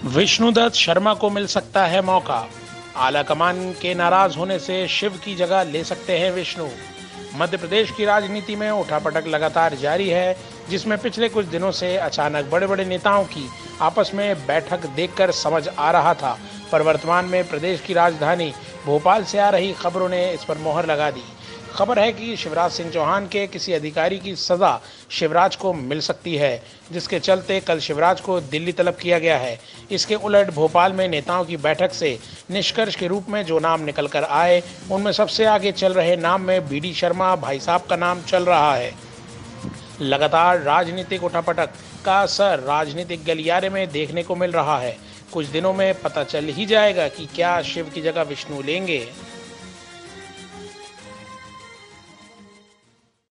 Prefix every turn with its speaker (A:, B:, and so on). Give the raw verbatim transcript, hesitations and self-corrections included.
A: विष्णुदत्त शर्मा को मिल सकता है मौका। आलाकमान के नाराज होने से शिव की जगह ले सकते हैं विष्णु। मध्य प्रदेश की राजनीति में उठापटक लगातार जारी है, जिसमें पिछले कुछ दिनों से अचानक बड़े बड़े नेताओं की आपस में बैठक देखकर समझ आ रहा था, पर वर्तमान में प्रदेश की राजधानी भोपाल से आ रही खबरों ने इस पर मोहर लगा दी। खबर है कि शिवराज सिंह चौहान के किसी अधिकारी की सजा शिवराज को मिल सकती है, जिसके चलते कल शिवराज को दिल्ली तलब किया गया है। इसके उलट भोपाल में नेताओं की बैठक से निष्कर्ष के रूप में जो नाम निकल कर आए, उनमें सबसे आगे चल रहे नाम में बी डी शर्मा भाई साहब का नाम चल रहा है। लगातार राजनीतिक उठापटक का असर राजनीतिक गलियारे में देखने को मिल रहा है। कुछ दिनों में पता चल ही जाएगा कि क्या शिव की जगह विष्णु लेंगे।